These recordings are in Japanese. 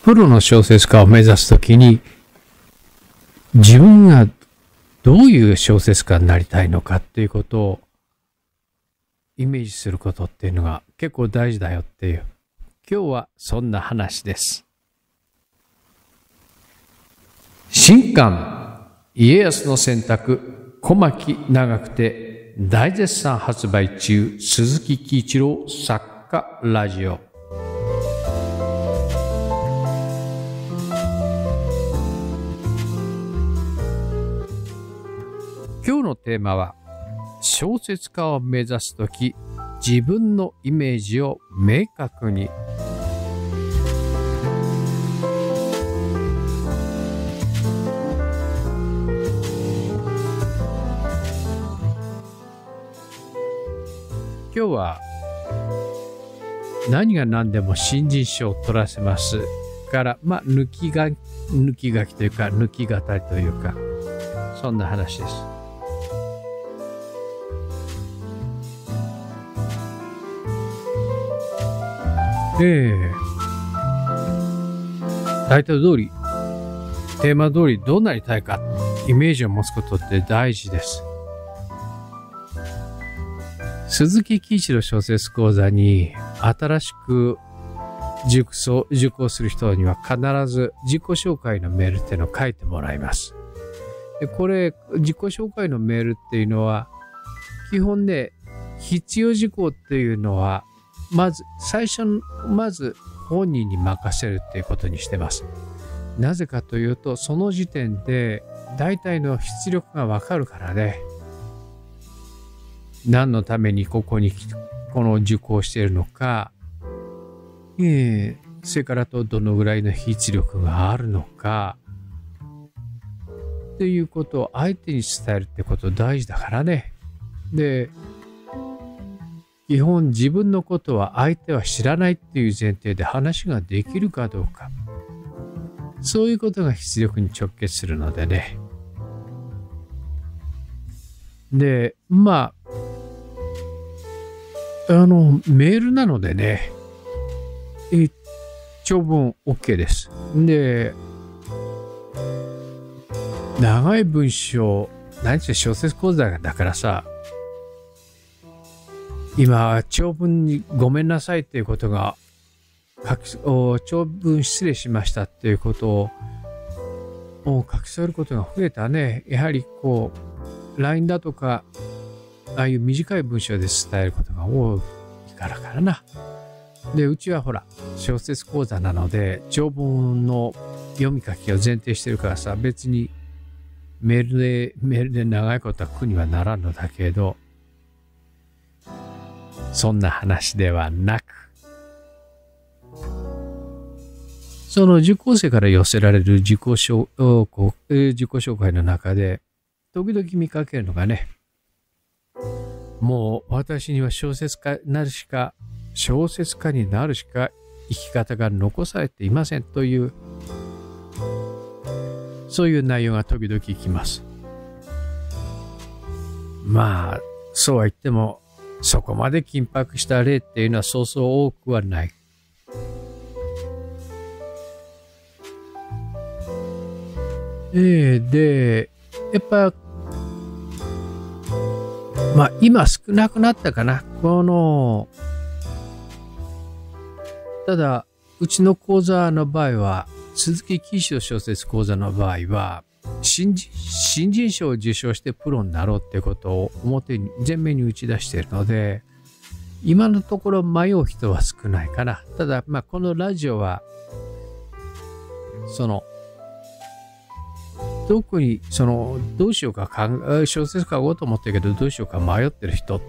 プロの小説家を目指すときに、自分がどういう小説家になりたいのかっていうことをイメージすることっていうのが結構大事だよっていう、今日はそんな話です。新刊家康の選択小牧長久手大絶賛発売中、鈴木喜一郎作家ラジオ。今日のテーマは、小説家を目指すとき自分のイメージを明確に。今日は何が何でも新人賞を取らせますから、抜き書きというか抜き語りというか、そんな話です。タイトル通り、テーマ通りどうなりたいか、イメージを持つことって大事です。鈴木喜一郎小説講座に新しく受講する人には必ず自己紹介のメールっていうのを書いてもらいます。で、これ、自己紹介のメールっていうのは、基本ね、必要事項っていうのは、まず本人に任せるっていうことにしてます。なぜかというと、その時点で大体の出力がわかるからね。何のためにこの受講しているのか、それからどのぐらいの出力があるのか、っていうことを相手に伝えるってこと大事だからね。で、基本自分のことは相手は知らないっていう前提で話ができるかどうか。そういうことが出力に直結するのでね。で、メールなのでね、長文 OK です。で、長い文章、小説講座だからさ、今、長文にごめんなさいっていうことが、長文失礼しましたっていうことを書き添えることが増えたね。やはりLINE だとか、ああいう短い文章で伝えることが多いからな。で、うちはほら、小説講座なので、長文の読み書きを前提してるからさ、別にメールで長いことは苦にはならんのだけど、そんな話ではなく、その受講生から寄せられる自己紹介の中で、時々見かけるのがね、もう私には小説家になるしか生き方が残されていませんという、そういう内容が時々きます。そうは言っても、そこまで緊迫した例っていうのはそうそう多くはない。で、やっぱ、今少なくなったかな。ただ、うちの講座の場合は、鈴木喜一郎小説講座の場合は、新人賞を受賞してプロになろうってことを前面に打ち出しているので、今のところ迷う人は少ないかな。ただ、このラジオは、特にどうしようか小説書こうと思ってるけどどうしようか迷ってる人って、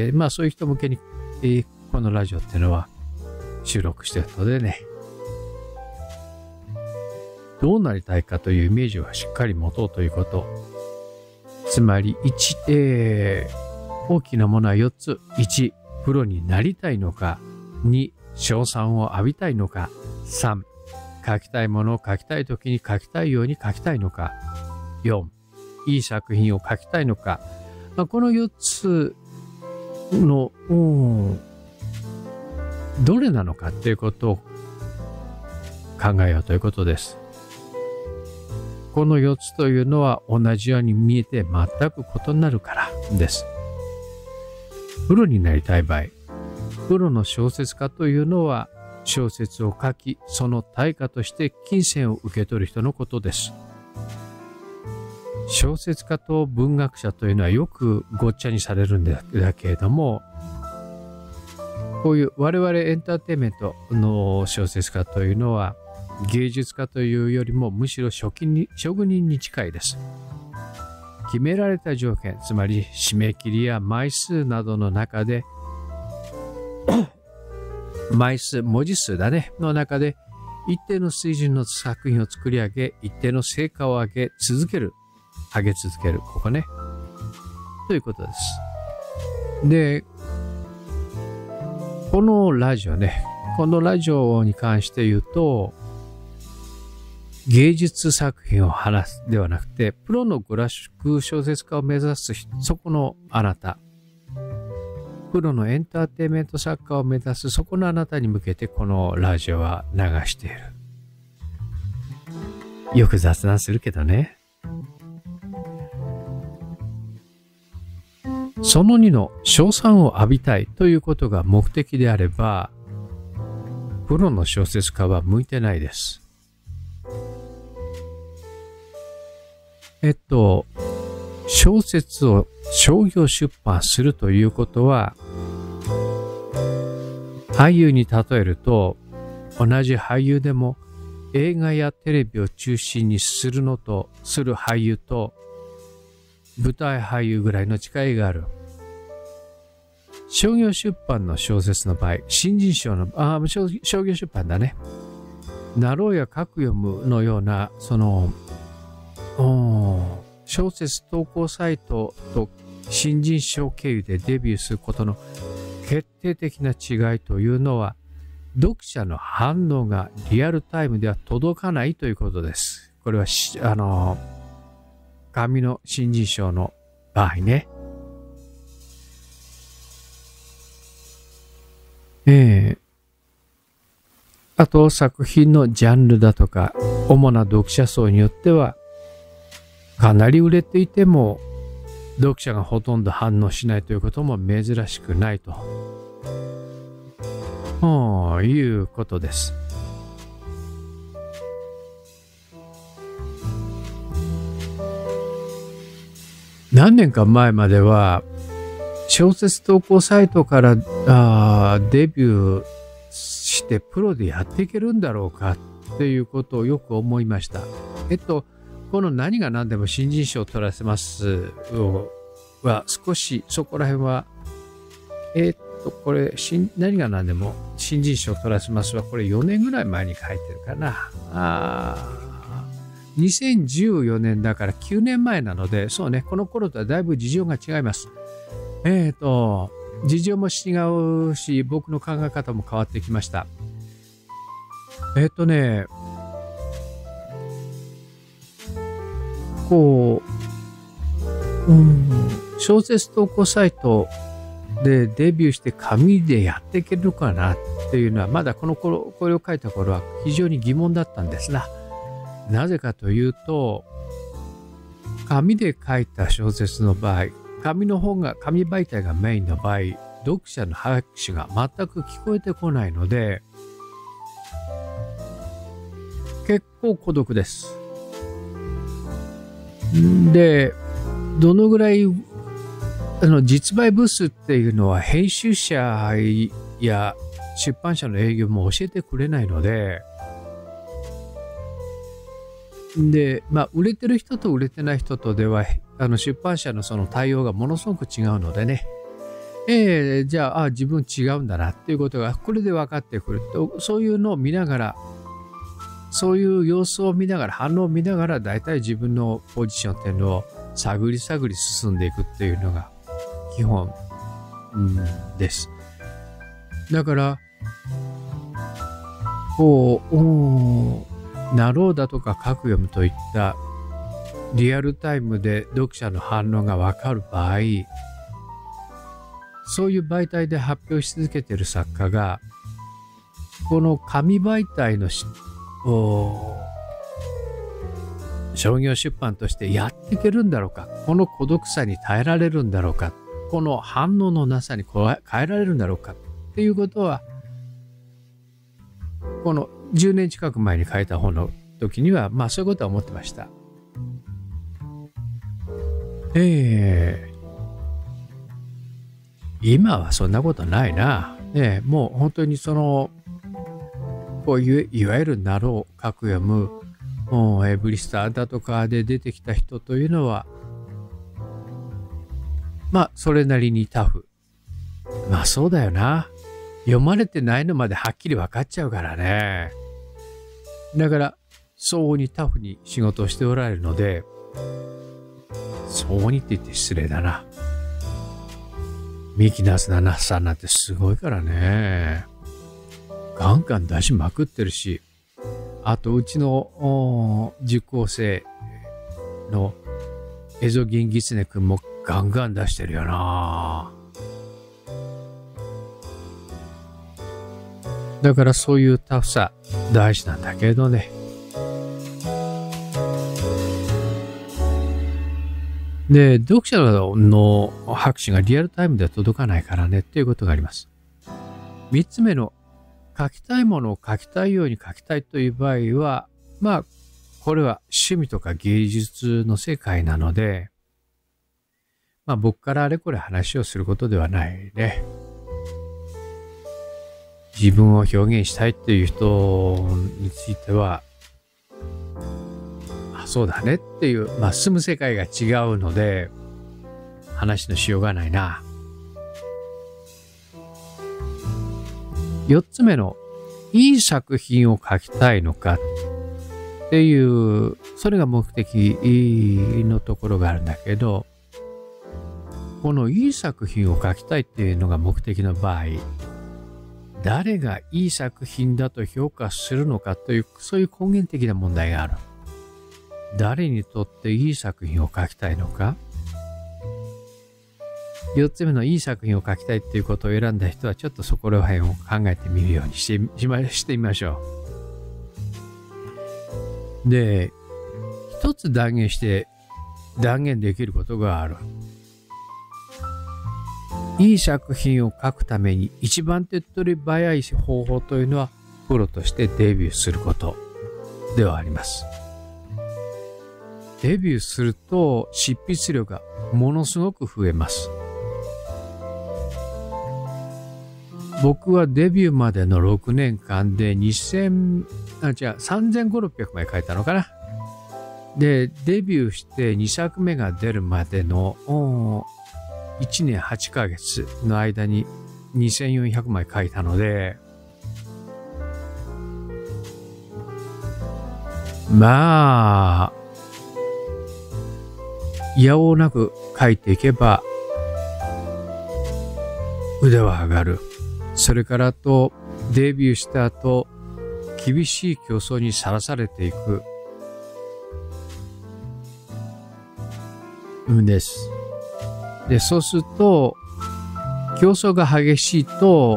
そういう人向けに、このラジオっていうのは収録してるのでね、どうなりたいかというイメージをしっかり持とうということ。つまり大きなものは4つ。1、プロになりたいのか。2、称賛を浴びたいのか。3、書きたいものを書きたい時に書きたいように書きたいのか。4、いい作品を書きたいのか。この4つの、どれなのかっていうことを考えようということです。この4つというのは同じように見えて全く異なるからです。プロになりたい場合、プロの小説家というのは小説を書き、その対価として金銭を受け取る人のことです。小説家と文学者というのはよくごっちゃにされるんだけれども、こういう我々エンターテインメントの小説家というのは芸術家というよりもむしろ職人に近いです。決められた条件、つまり締め切りや枚数などの中で文字数だね、の中で一定の水準の作品を作り上げ、一定の成果を上げ続ける。ここね。ということです。で、このラジオに関して言うと、芸術作品を話すではなくて、プロのグラフィック小説家を目指すそこのあなた、プロのエンターテインメント作家を目指すそこのあなたに向けてこのラジオは流している。よく雑談するけどね。その2の称賛を浴びたいということが目的であれば、プロの小説家は向いてないです。小説を商業出版するということは、俳優に例えると、同じ俳優でも映画やテレビを中心にする俳優と舞台俳優ぐらいの違いがある。商業出版の小説の場合、新人賞の商業出版だね。ナローや格読むのような小説投稿サイトと新人賞経由でデビューすることの決定的な違いというのは、読者の反応がリアルタイムでは届かないということです。これは紙の新人賞の場合ね。あと作品のジャンルだとか主な読者層によっては、かなり売れていても読者がほとんど反応しないということも珍しくないということです。何年か前までは小説投稿サイトからデビューしてプロでやっていけるんだろうかっていうことをよく思いました。この何が何でも新人賞を取らせますは少しそこら辺はこれ何が何でも新人賞を取らせますはこれ4年ぐらい前に書いてるかな。2014年だから9年前なので、そうね、この頃とはだいぶ事情が違います。事情も違うし、僕の考え方も変わってきました。小説投稿サイトでデビューして紙でやっていけるのかなっていうのは、まだこれを書いた頃は非常に疑問だったんですな。なぜかというと、紙で書いた小説の場合、紙媒体がメインの場合、読者の拍手が全く聞こえてこないので、結構孤独です。で、どのぐらい実売部数っていうのは編集者や出版社の営業も教えてくれないので、売れてる人と売れてない人とでは出版社のその対応がものすごく違うのでね、じゃあ自分違うんだなっていうことがこれで分かってくると、そういうのを見ながら、そういう様子を見ながら、反応を見ながら、だいたい自分のポジションっていうのを探り進んでいくっていうのが基本、です。だからナローだとか格読むといったリアルタイムで読者の反応がわかる場合、そういう媒体で発表し続けている作家がこの紙媒体の商業出版としてやっていけるんだろうか、この孤独さに耐えられるんだろうか、この反応のなさに変えられるんだろうかっていうことは、この10年近く前に書いた本の時にはそういうことは思ってました。今はそんなことないな。もう本当にこういういわゆるナロー書く読むエブリスターだとかで出てきた人というのはそれなりにタフ。そうだよな。読まれてないのまではっきり分かっちゃうからね。だから相応にタフに仕事をしておられるので、相応にって言って失礼だな。ミキナスナナさんなんてすごいからね。ガンガン出しまくってるし、あとうちの受講生のエゾギンギツネ君もガンガン出してるよな。だからそういうタフさ大事なんだけどね。で、読者の拍手がリアルタイムでは届かないからねっていうことがあります。3つ目の書きたいものを書きたいように書きたいという場合は、これは趣味とか芸術の世界なので、僕からあれこれ話をすることではないね。自分を表現したいっていう人については、そうだねっていう、住む世界が違うので、話のしようがないな。4つ目の、いい作品を書きたいのかっていう、それが目的のところがあるんだけど、このいい作品を書きたいっていうのが目的の場合、誰がいい作品だと評価するのかという、そういう根源的な問題がある。誰にとっていい作品を書きたいのか。4つ目のいい作品を書きたいっていうことを選んだ人はちょっとそこら辺を考えてみるようにしてみましょう。で、一つ断言できることがある。いい作品を書くために一番手っ取り早い方法というのはプロとしてデビューすることではあります。デビューすると執筆量がものすごく増えます。僕はデビューまでの6年間で3500枚書いたのかな。で、デビューして2作目が出るまでの1年8ヶ月の間に2400枚書いたので、いやおうなく書いていけば腕は上がる。それからデビューした後、厳しい競争にさらされていくんです。で、そうすると競争が激しいと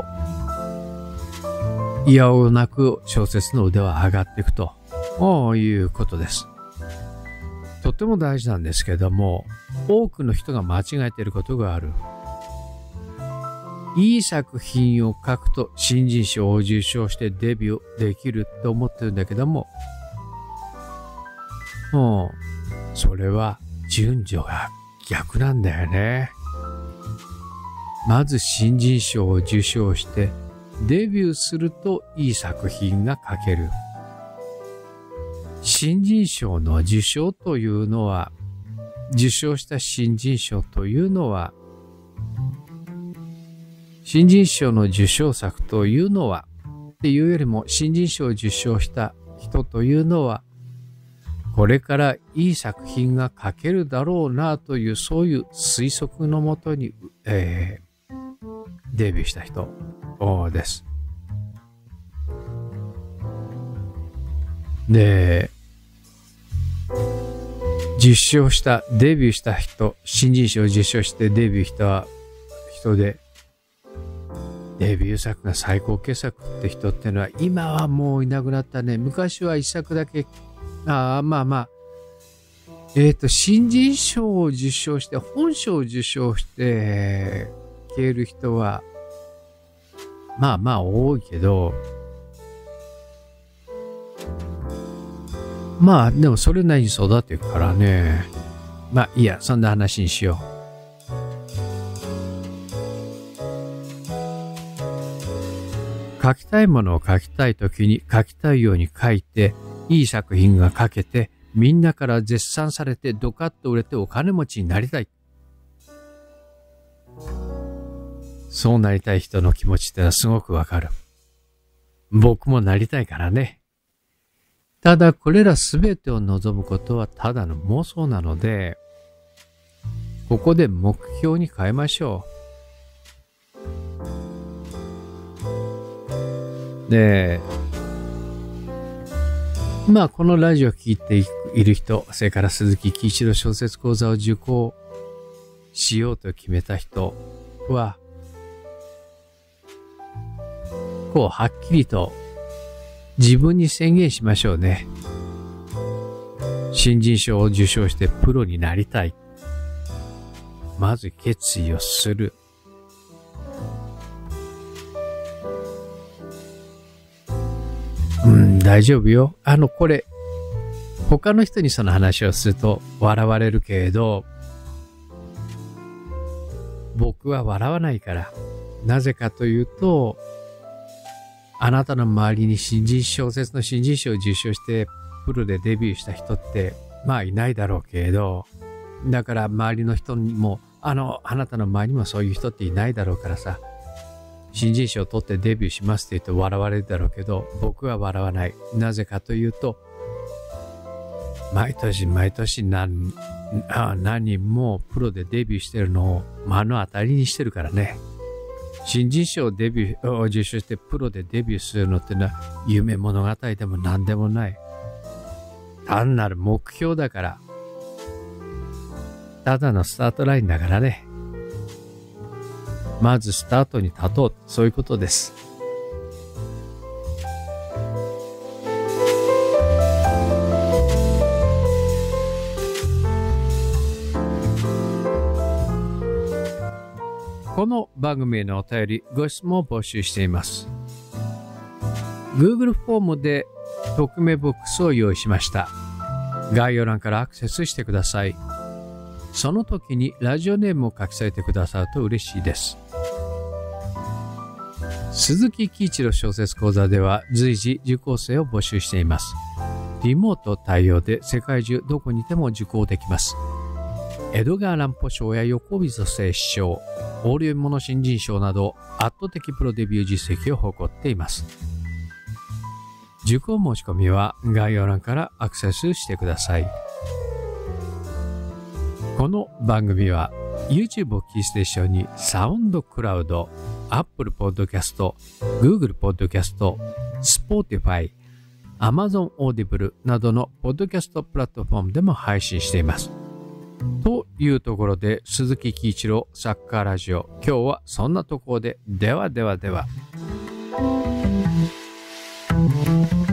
いやおうなく小説の腕は上がっていくということです。とても大事なんですけども、多くの人が間違えていることがある。いい作品を書くと新人賞を受賞してデビューできると思ってるんだけども、それは順序が逆なんだよね。まず新人賞を受賞してデビューするといい作品が書ける。新人賞の受賞というのは、受賞した新人賞というのは、新人賞の受賞作というのは、っていうよりも新人賞を受賞した人というのは、これからいい作品が書けるだろうなという、そういう推測のもとに、デビューした人です。で、デビューした人、新人賞を受賞してデビューした人で、 デビュー作が最高傑作って人ってのは今はもういなくなったね。昔は一作だけ、新人賞を受賞して、本賞を受賞して消える人は、多いけど、でもそれなりに育っていくからね。いいや、そんな話にしよう。書きたいものを書きたいときに書きたいように書いて、いい作品が書けて、みんなから絶賛されてドカッと売れてお金持ちになりたい。そうなりたい人の気持ちってのはすごくわかる。僕もなりたいからね。ただこれらすべてを望むことはただの妄想なので、ここで目標に変えましょう。で、このラジオを聞いている人、それから鈴木喜一郎小説講座を受講しようと決めた人は、はっきりと自分に宣言しましょうね。新人賞を受賞してプロになりたい。まず決意をする。大丈夫よ。これ、他の人にその話をすると笑われるけれど、僕は笑わないから。なぜかというと、あなたの周りに小説の新人賞を受賞してプロでデビューした人っていないだろうけれど、だから周りの人にもあなたの周りにもそういう人っていないだろうからさ、新人賞を取ってデビューしますって言うと笑われるだろうけど、僕は笑わない。なぜかというと、毎年何人もプロでデビューしてるのを目の当たりにしてるからね。新人賞を受賞してプロでデビューするのってのは夢物語でも何でもない。単なる目標だから。ただのスタートラインだからね。まずスタートに立とう。そういうことです。この番組へのお便り、ご質問を募集しています。Google フォームで匿名ボックスを用意しました。概要欄からアクセスしてください。その時にラジオネームを書き添えてくださると嬉しいです。鈴木喜一郎小説講座では随時受講生を募集しています。リモート対応で世界中どこにでも受講できます。エドガー・ランポ賞や横溝正史賞、オーリエモノ新人賞など圧倒的プロデビュー実績を誇っています。受講申し込みは概要欄からアクセスしてください。この番組は YouTube をキーステーションにサウンドクラウド、Apple Podcast、Google Podcast、Spotify、Amazon Audible などのポッドキャストプラットフォームでも配信しています。というところで、鈴木喜一郎サッカーラジオ、今日はそんなところで、では。